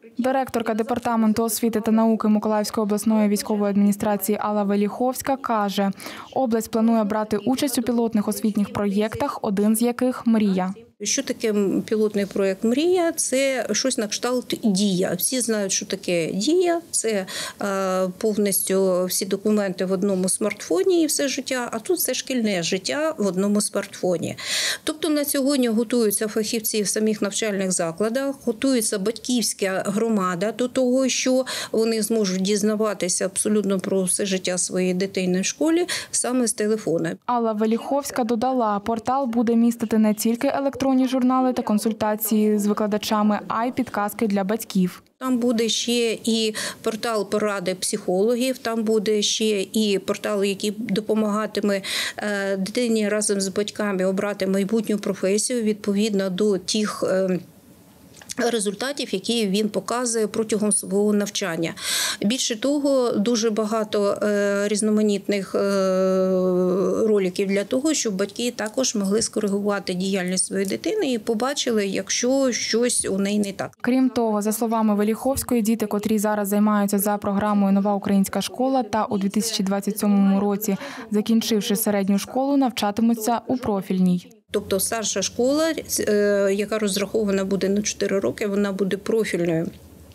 Директорка Департаменту освіти та науки Миколаївської обласної військової адміністрації Алла Веліховська каже, область планує брати участь у пілотних освітніх проєктах, один з яких – «Мрія». Що таке пілотний проєкт «Мрія»? Це щось на кшталт «Дія». Всі знають, що таке «Дія». Це повністю всі документи в одному смартфоні і все життя, а тут це шкільне життя в одному смартфоні. Тобто на сьогодні готуються фахівці в самих навчальних закладах, готується батьківська громада до того, що вони зможуть дізнаватися абсолютно про все життя своєї дитини в школі саме з телефону. Алла Веліховська додала, портал буде містити не тільки електронні журнали та консультації з викладачами, а й підказки для батьків. Там буде ще і портал поради психологів, там буде ще і портал, який допомагатиме дитині разом з батьками обрати майбутню професію відповідно до тих результатів, які він показує протягом свого навчання. Більше того, дуже багато різноманітних роликів для того, щоб батьки також могли скоригувати діяльність своєї дитини і побачили, якщо щось у неї не так. Крім того, за словами Веліховської, діти, котрі зараз займаються за програмою «Нова українська школа» та у 2027 році, закінчивши середню школу, навчатимуться у профільній. Тобто старша школа, яка розрахована буде на 4 роки, вона буде профільною.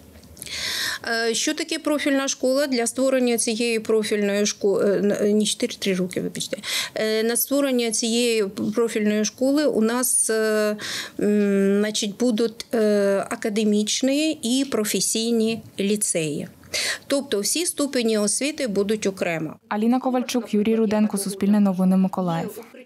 Що таке профільна школа? Для створення цієї профільної школи, не 4 роки, вибачте, на створення цієї профільної школи у нас будуть академічні і професійні ліцеї. Тобто всі ступені освіти будуть окремо. Аліна Ковальчук, Юрій Руденко, Суспільне новини, Миколаїв.